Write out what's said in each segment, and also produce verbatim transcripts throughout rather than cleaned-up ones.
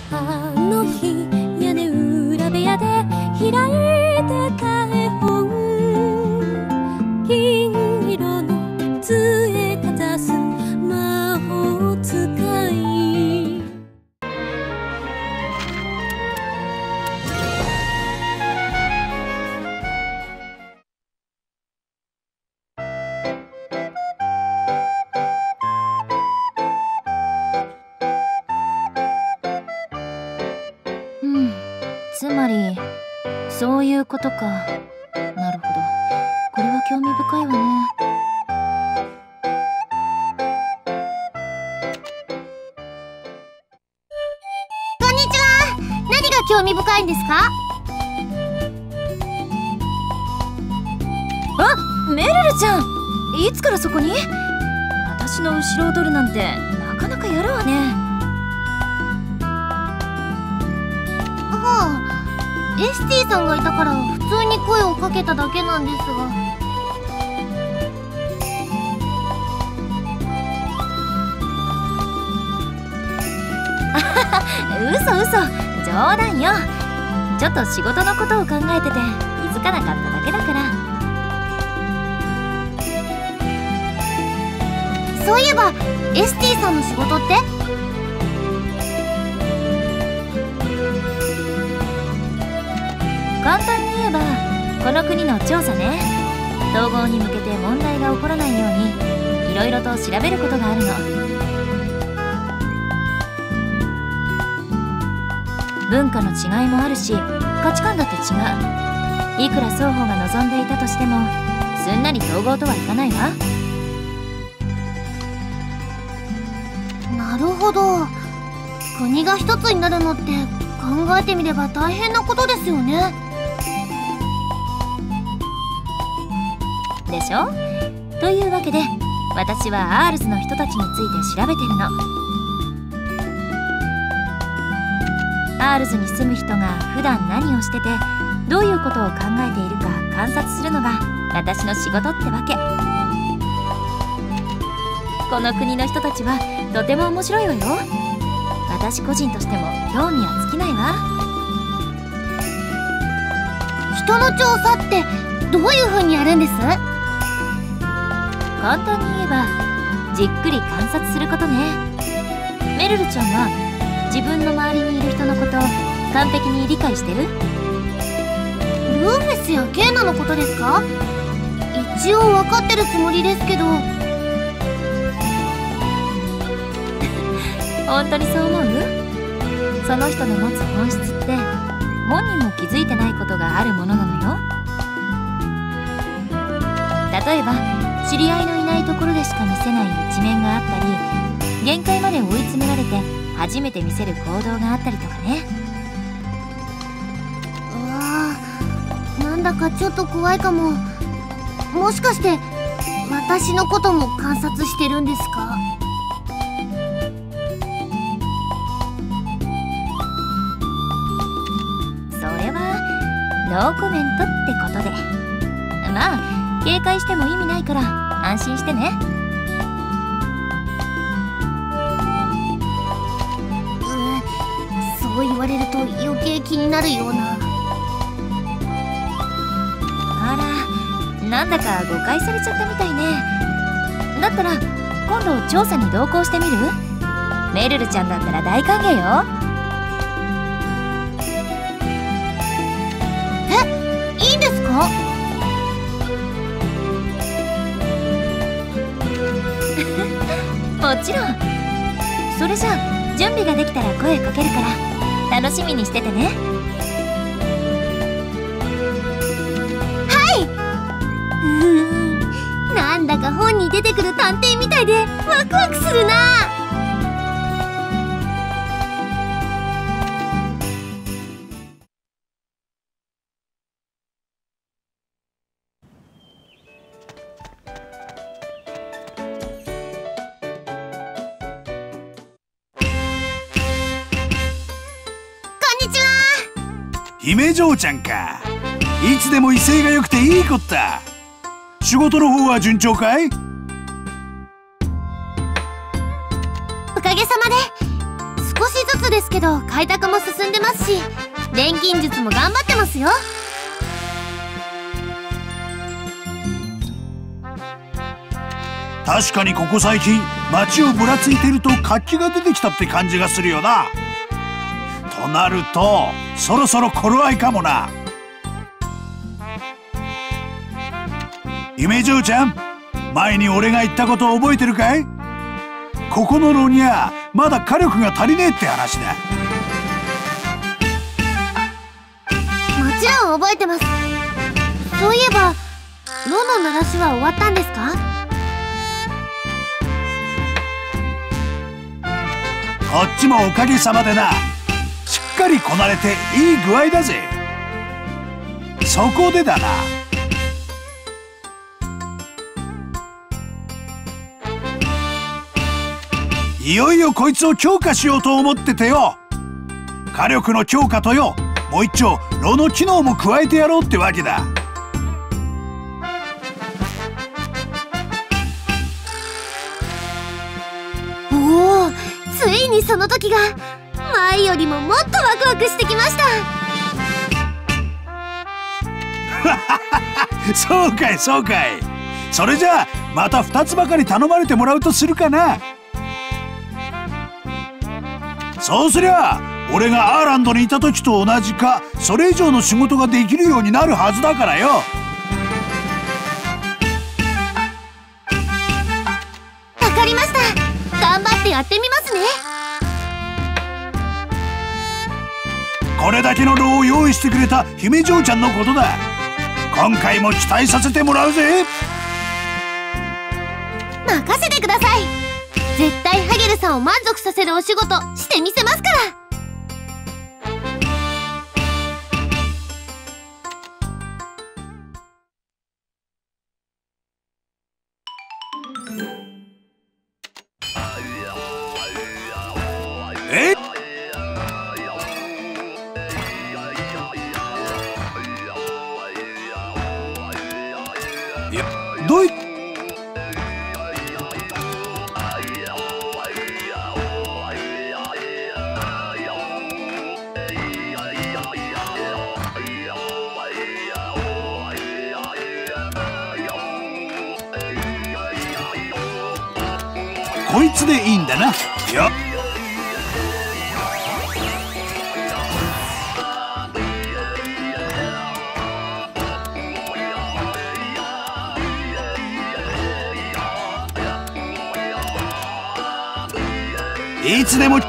あの日屋根裏部屋で開いた絵本、金色の杖かざす魔法使い。 うん、つまりそういうことか。なるほど、これは興味深いわね。 こんにちは。何が興味深いんですか？ あ、メルルちゃん、いつからそこに？私の後ろを取るなんてなかなかやるわね。 はあ、エスティさんがいたから普通に声をかけただけなんですが。 嘘嘘、冗談よ。ちょっと仕事のことを考えてて気づかなかっただけだから。 そういえばエスティさんの仕事って？ 簡単に言えばこの国の調査ね。統合に向けて問題が起こらないようにいろいろと調べることがあるの。文化の違いもあるし価値観だって違う。いくら双方が望んでいたとしてもすんなり統合とはいかないわ。 なるほど。国が一つになるのって考えてみれば大変なことですよね。 でしょ？というわけで私はアールズの人たちについて調べてるの。アールズに住む人が普段何をしててどういうことを考えているか観察するのが私の仕事ってわけ。この国の人たちはとても面白いわよ。私個人としても興味は尽きないわ。 人の調査ってどういう風にやるんです？ 簡単に言えばじっくり観察することね。メルルちゃんは自分の周りにいる人のことを完璧に理解してる？ ルーフェスやケーナのことですか？一応分かってるつもりですけど。 本当にそう思う？その人の持つ本質って本人も気づいてないことがあるものなのよ。例えば知り合いのいないところでしか見せない一面があったり、限界まで追い詰められて初めて見せる行動があったりとかね。 うわー、なんだかちょっと怖いかも。もしかして私のことも観察してるんですか？ ノーコメントってことで。まあ警戒しても意味ないから安心してね。 うん、そう言われると余計気になるような。 あら、なんだか誤解されちゃったみたいね。だったら今度調査に同行してみる？メルルちゃんだったら大歓迎よ。 いいんですか？ もちろん。それじゃあ準備ができたら声かけるから楽しみにしててね。 はい。うーん、なんだか本に出てくる探偵みたいでワクワクするな。 姫嬢ちゃんか。いつでも威勢が良くていいこった。仕事の方は順調かい？ おかげさまで少しずつでですけど開拓も進んでますし、錬金術も頑張ってますよ。 確かにここ最近街をぶらついてると活気が出てきたって感じがするよな。となるとそろそろ頃合いかもな。姫嬢ちゃん、前に俺が言ったこと覚えてるかい？ここの牢にはまだ火力が足りねえって話だ。 もちろん覚えてます。そういえば炉の鳴らしは終わったんですか？ こっちもおかげさまでな、しっかりこなれていい具合だぜ。そこでだな、いよいよこいつを強化しようと思っててよ。火力の強化とよ、もう一丁炉の機能も加えてやろうってわけだ。 おお、ついにその時が。前よりももっとワクワクしてきました。 そうかいそうかい。それじゃあまたふたつばかり頼まれてもらうとするかな。そうすりゃ俺がアーランドにいた時と同じかそれ以上の仕事ができるようになるはずだからよ。 わかりました。頑張ってやってみますね。 これだけの炉を用意してくれた姫嬢ちゃんのことだ。今回も期待させてもらうぜ。 任せてください。絶対ハゲルさんを満足させるお仕事してみせますから。 えっどういこいつでいいんだな。よっ、いつでも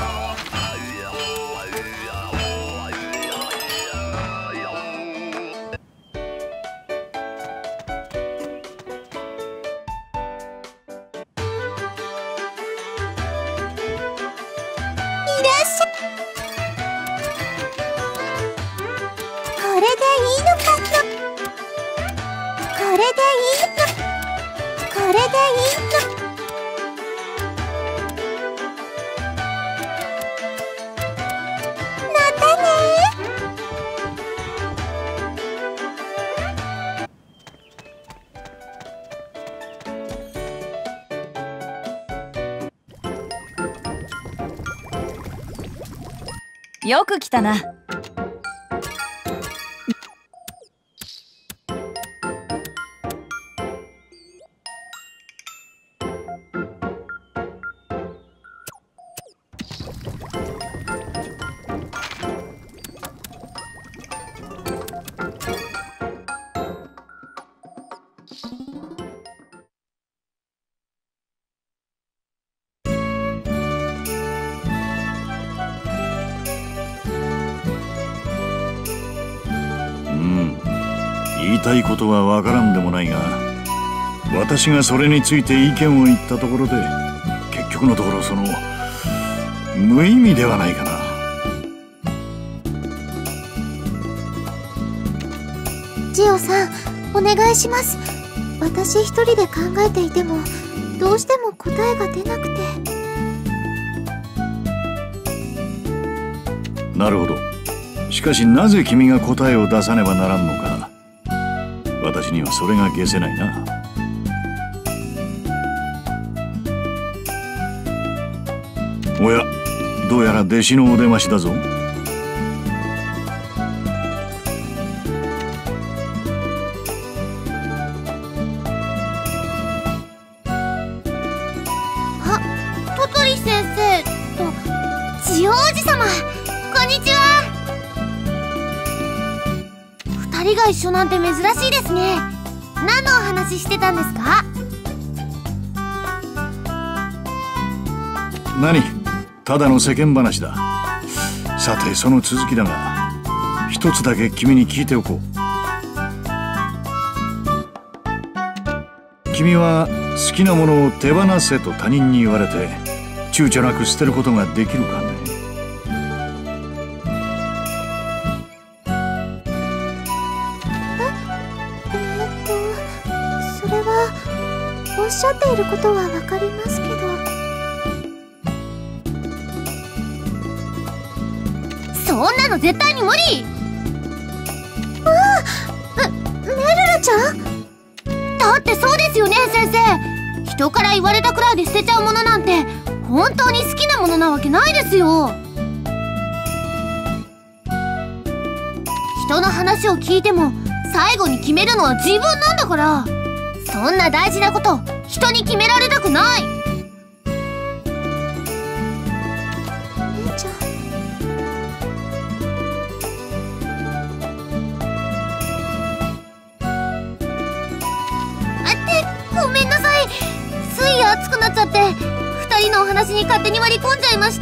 よく来たな。 言いたいことはわからんでもないが、私がそれについて意見を言ったところで結局のところその無意味ではないかな。 ジオさん、お願いします。私一人で考えていてもどうしても答えが出なくて。 なるほど。しかしなぜ君が答えを出さねばならんのか、私にはそれが解せないな。おや、 どうやら弟子のお出ましだぞ。 あ、トトリ先生とジオ王子様、こんにちは。二人が一緒なんて珍しいですね。何のお話してたんですか？ 何？ただの世間話だ。さてその続きだが、一つだけ君に聞いておこう。君は好きなものを手放せと他人に言われて躊躇なく捨てることができるかね？ おっしゃっていることはわかりますけど、そんなの絶対に無理。ああ、め、めるるちゃん？だってそうですよね先生。人から言われたくらいで捨てちゃうものなんて本当に好きなものなわけないですよ。人の話を聞いても最後に決めるのは自分なんだから、そんな大事なこと人に決められたくない。姉ちゃん、あってごめんなさい。つい熱くなっちゃって二人のお話に勝手に割り込んじゃいました。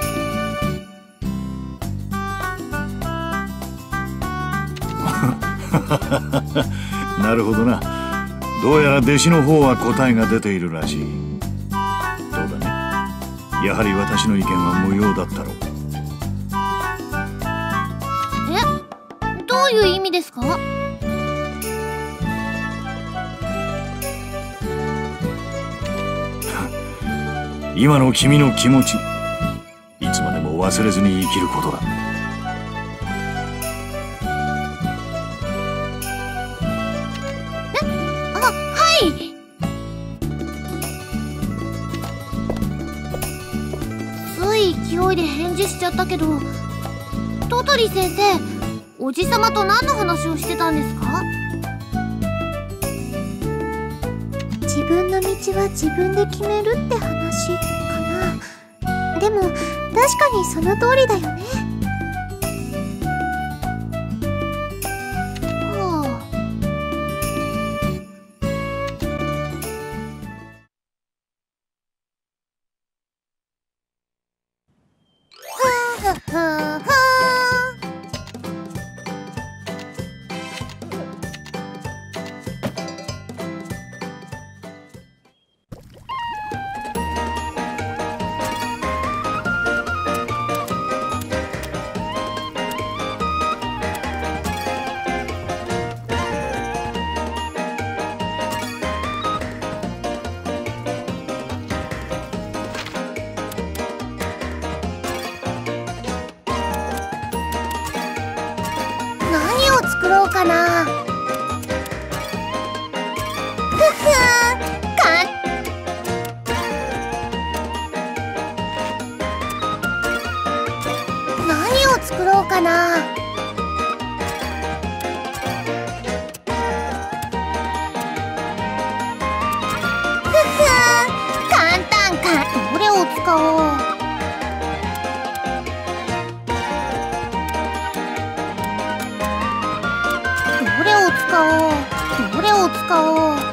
なるほどな。どうやら弟子の方は答えが出ているらしい。どうだね。やはり私の意見は無用だったろう。 え、どういう意味ですか？ 今の君の気持ち、いつまでも忘れずに生きることだ。 つい勢いで返事しちゃったけど、トトリ先生、おじさまと何の話をしてたんですか？自分の道は自分で決めるって話かな。でも確かにその通りだよね。作ろうかな。ふふーかん何を作ろうかな。ふふー簡単か。どれを使おう。どれを使おう。どれを使おう。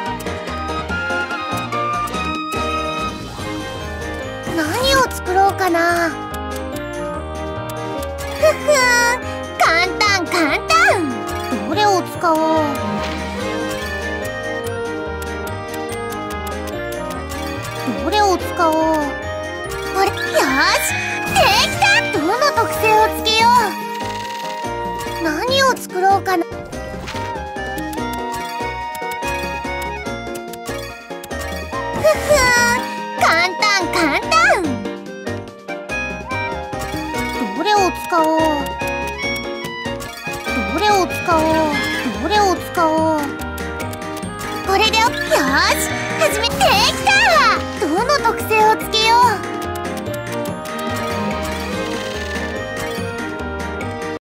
何を作ろうかな。ふふ簡単簡単。どれを使おう。どれを使おう。これ、よーし、できた。どの特性をつけよう。何を作ろうかな。ふふ簡単簡単。どれを使おう。どれを使おう。どれを使おう。これでよし、始めてきた。どの特性をつけ